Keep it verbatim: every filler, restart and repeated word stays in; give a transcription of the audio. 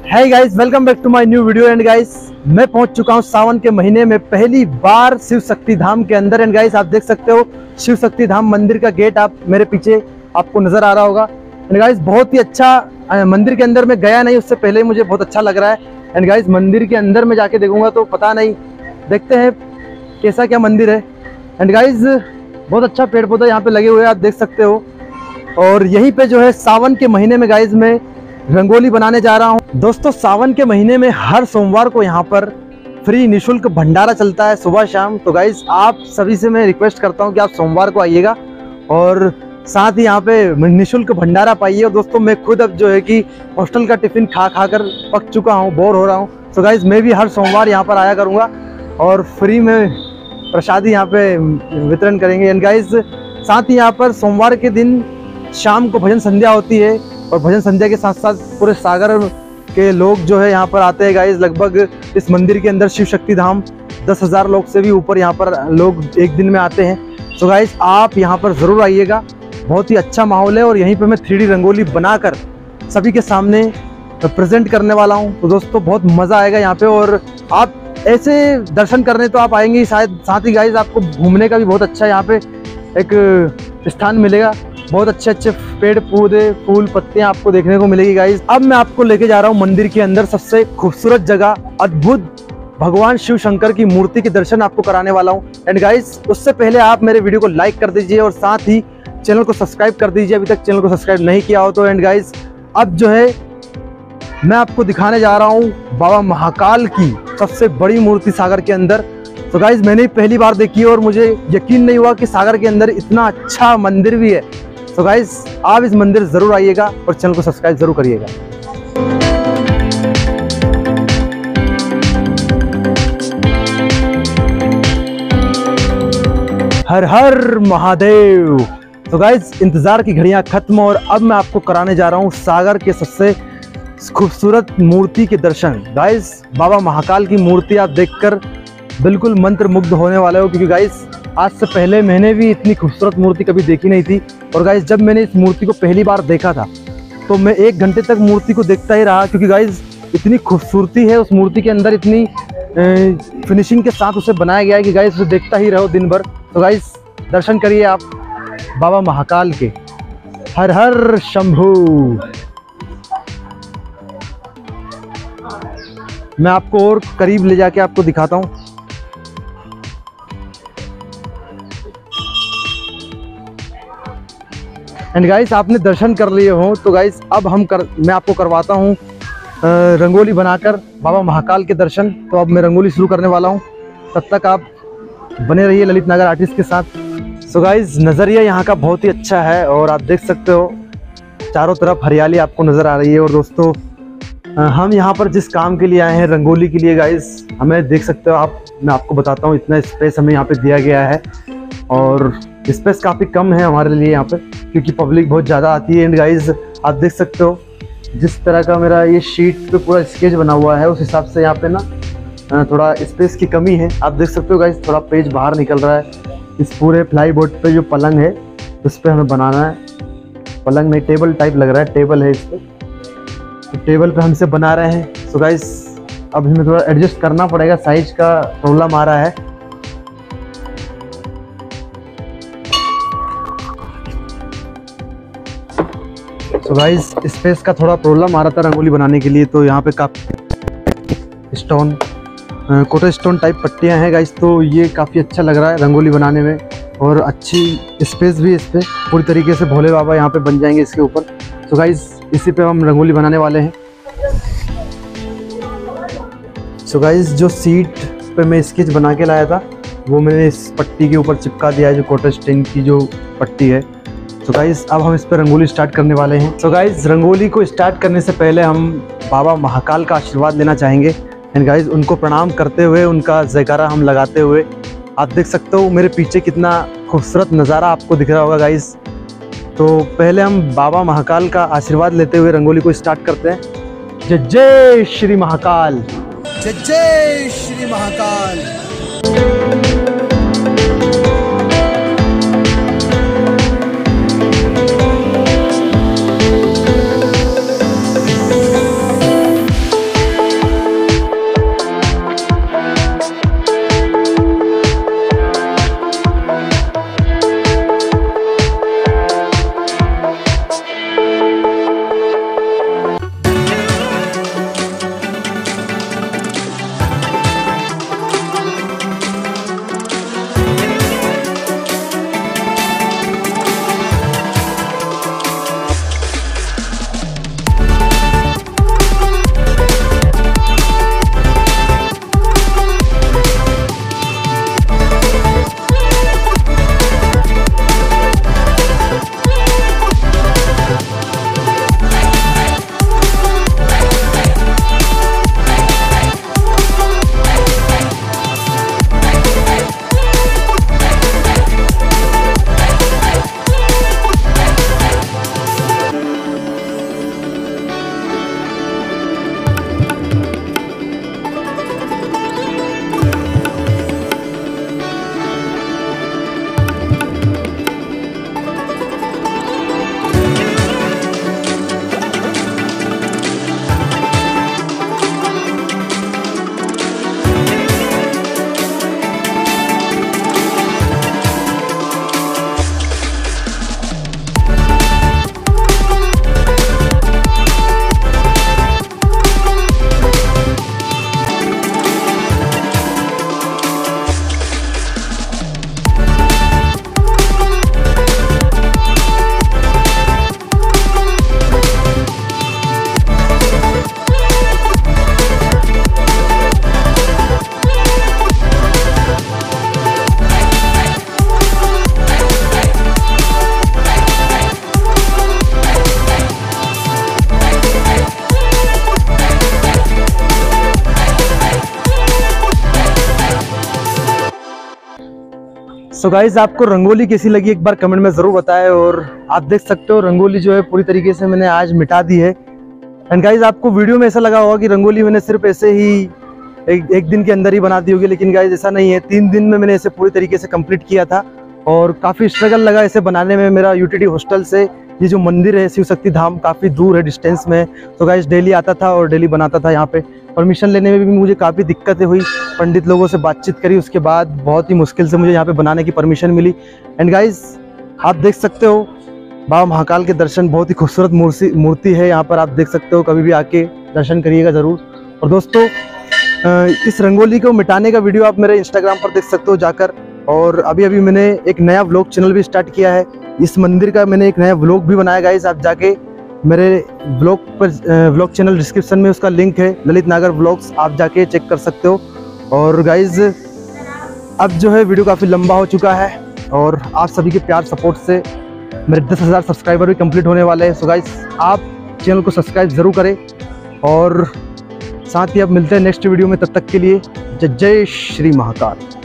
है guys, welcome back to my new video. And guys मैं पहुंच चुका हूं सावन के महीने में पहली बार शिव शक्ति धाम के अंदर। एंड गाइस आप देख सकते हो शिव शक्ति धाम मंदिर का गेट आप मेरे पीछे आपको नजर आ रहा होगा। एंड गाइस बहुत ही अच्छा मंदिर के अंदर मैं गया नहीं, उससे पहले मुझे बहुत अच्छा लग रहा है। एंड गाइस मंदिर के अंदर में जाके देखूंगा तो पता नहीं, देखते हैं कैसा क्या मंदिर है। एंड गाइस बहुत अच्छा पेड़ पौधा यहाँ पे लगे हुए हैं, आप देख सकते हो। और यहीं पे जो है सावन के महीने में गाइस मैं रंगोली बनाने जा रहा हूँ। दोस्तों सावन के महीने में हर सोमवार को यहाँ पर फ्री निशुल्क भंडारा चलता है सुबह शाम। तो गाइस आप सभी से मैं रिक्वेस्ट करता हूँ कि आप सोमवार को आइएगा और साथ ही यहाँ पे निशुल्क भंडारा पाइए। और दोस्तों मैं खुद अब जो है कि हॉस्टल का टिफिन खा खा कर पक चुका हूँ, बोर हो रहा हूँ। तो गाइस मैं भी हर सोमवार यहाँ पर आया करूँगा और फ्री में प्रसादी यहाँ पे वितरण करेंगे। एंड गाइस साथ ही यहाँ पर सोमवार के दिन शाम को भजन संध्या होती है और भजन संध्या के साथ साथ पूरे सागर के लोग जो है यहाँ पर आते हैं। गाइस लगभग इस मंदिर के अंदर शिव शक्ति धाम दस हजार लोग से भी ऊपर यहाँ पर लोग एक दिन में आते हैं। तो गाइस आप यहाँ पर ज़रूर आइएगा, बहुत ही अच्छा माहौल है। और यहीं पे मैं थ्री डी रंगोली बनाकर सभी के सामने प्रेजेंट करने वाला हूँ। तो दोस्तों बहुत मज़ा आएगा यहाँ पे। और आप ऐसे दर्शन करने तो आप आएंगे ही शायद, साथ ही गाइस आपको घूमने का भी बहुत अच्छा यहाँ पे एक स्थान मिलेगा। बहुत अच्छे अच्छे पेड़ पौधे फूल पत्तियां आपको देखने को मिलेगी गाइस। अब मैं आपको लेके जा रहा हूँ मंदिर के अंदर सबसे खूबसूरत जगह, अद्भुत भगवान शिव शंकर की मूर्ति के दर्शन आपको कराने वाला हूँ। एंड गाइस उससे पहले आप मेरे वीडियो को लाइक कर दीजिए और साथ ही चैनल को सब्सक्राइब कर दीजिए अभी तक चैनल को सब्सक्राइब नहीं किया हो तो। एंड गाइस अब जो है मैं आपको दिखाने जा रहा हूँ बाबा महाकाल की सबसे बड़ी मूर्ति सागर के अंदर। तो गाइस मैंने पहली बार देखी और मुझे यकीन नहीं हुआ कि सागर के अंदर इतना अच्छा मंदिर भी है। तो गाइस आप इस मंदिर जरूर आइएगा और चैनल को सब्सक्राइब जरूर करिएगा। हर हर महादेव। तो गाइस इंतजार की घड़ियां खत्म और अब मैं आपको कराने जा रहा हूं सागर के सबसे खूबसूरत मूर्ति के दर्शन। गाइस बाबा महाकाल की मूर्ति आप देखकर बिल्कुल मंत्र मुग्ध होने वाले हो, क्योंकि गाइस आज से पहले मैंने भी इतनी खूबसूरत मूर्ति कभी देखी नहीं थी। और गाइस जब मैंने इस मूर्ति को पहली बार देखा था तो मैं एक घंटे तक मूर्ति को देखता ही रहा, क्योंकि गाइस इतनी खूबसूरती है उस मूर्ति के अंदर, इतनी फिनिशिंग के साथ उसे बनाया गया है कि गाइस उसे देखता ही रहो दिन भर। तो गाइस दर्शन करिए आप बाबा महाकाल के। हर हर शंभू। मैं आपको और करीब ले जाके आपको दिखाता हूँ। एंड गाइस आपने दर्शन कर लिए हो तो गाइस अब हम कर मैं आपको करवाता हूँ रंगोली बनाकर बाबा महाकाल के दर्शन। तो अब मैं रंगोली शुरू करने वाला हूँ, तब तक आप बने रहिए ललित नागर आर्टिस्ट के साथ। सो गाइस नज़रिया यहाँ का बहुत ही अच्छा है और आप देख सकते हो चारों तरफ हरियाली आपको नज़र आ रही है। और दोस्तों हम यहाँ पर जिस काम के लिए आए हैं रंगोली के लिए गाइस, हमें देख सकते हो आप, मैं आपको बताता हूँ इतना स्पेस हमें यहाँ पे दिया गया है और स्पेस काफ़ी कम है हमारे लिए यहाँ पे, क्योंकि पब्लिक बहुत ज़्यादा आती है। एंड गाइस आप देख सकते हो जिस तरह का मेरा ये शीट पे पूरा स्केच बना हुआ है उस हिसाब से यहाँ पे ना थोड़ा स्पेस की कमी है। आप देख सकते हो गाइस थोड़ा पेज बाहर निकल रहा है। इस पूरे फ्लाई बोर्ड पे जो पलंग है उस पर हमें बनाना है, पलंग नहीं टेबल टाइप लग रहा है, टेबल है इस पर, तो टेबल पे हमसे बना रहे हैं। सो गाइस अब हमें थोड़ा एडजस्ट करना पड़ेगा, साइज का प्रॉब्लम आ रहा है। तो गाइस स्पेस का थोड़ा प्रॉब्लम आ रहा था रंगोली बनाने के लिए, तो यहाँ पे काफ़ी स्टोन कोटा स्टोन टाइप पट्टियाँ हैं गाइस, तो ये काफ़ी अच्छा लग रहा है रंगोली बनाने में और अच्छी स्पेस भी इस पर पूरी तरीके से भोले बाबा यहाँ पे बन जाएंगे इसके ऊपर। तो गाइस इसी पे हम रंगोली बनाने वाले हैं। सो गाइस जो सीट पे मैं स्केच बना के लाया था वो मैंने इस पट्टी के ऊपर चिपका दिया है, जो कोटा स्टोन की जो पट्टी है। तो गाइस अब हम इस पर रंगोली स्टार्ट करने वाले हैं। तो गाइस रंगोली को स्टार्ट करने से पहले हम बाबा महाकाल का आशीर्वाद लेना चाहेंगे। एंड गाइस उनको प्रणाम करते हुए, उनका जयकारा हम लगाते हुए, आप देख सकते हो मेरे पीछे कितना खूबसूरत नज़ारा आपको दिख रहा होगा गाइस। तो पहले हम बाबा महाकाल का आशीर्वाद लेते हुए रंगोली को स्टार्ट करते हैं। जय जय श्री महाकाल, जय जय श्री महाकाल। सो गाइज आपको रंगोली कैसी लगी एक बार कमेंट में ज़रूर बताएं। और आप देख सकते हो रंगोली जो है पूरी तरीके से मैंने आज मिटा दी है। एंड गाइज आपको वीडियो में ऐसा लगा होगा कि रंगोली मैंने सिर्फ ऐसे ही एक, एक दिन के अंदर ही बना दी होगी, लेकिन गाइज ऐसा नहीं है। तीन दिन में मैंने इसे पूरी तरीके से कंप्लीट किया था और काफ़ी स्ट्रगल लगा इसे बनाने में। मेरा यूटीडी हॉस्टल से ये जो मंदिर है शिव शक्ति धाम काफ़ी दूर है, डिस्टेंस में। तो गाइज डेली आता था और डेली बनाता था। यहाँ पे परमिशन लेने में भी मुझे काफ़ी दिक्कतें हुई, पंडित लोगों से बातचीत करी, उसके बाद बहुत ही मुश्किल से मुझे यहाँ पे बनाने की परमिशन मिली। एंड गाइज आप देख सकते हो बाबा महाकाल के दर्शन, बहुत ही खूबसूरत मूर्ति मूर्ति है यहाँ पर, आप देख सकते हो। कभी भी आके दर्शन करिएगा ज़रूर। और दोस्तों इस रंगोली को मिटाने का वीडियो आप मेरे इंस्टाग्राम पर देख सकते हो जाकर। और अभी अभी मैंने एक नया व्लॉग चैनल भी स्टार्ट किया है, इस मंदिर का मैंने एक नया व्लॉग भी बनाया गाइस। आप जाके मेरे व्लॉग पर व्लॉग चैनल डिस्क्रिप्शन में उसका लिंक है, ललित नागर व्लॉग्स, आप जाके चेक कर सकते हो। और गाइस अब जो है वीडियो काफ़ी लंबा हो चुका है और आप सभी के प्यार सपोर्ट से मेरे दस हज़ार सब्सक्राइबर भी कंप्लीट होने वाले हैं। सो गाइस आप चैनल को सब्सक्राइब ज़रूर करें और साथ ही अब मिलते हैं नेक्स्ट वीडियो में। तब तक के लिए जय जय श्री महाकाल।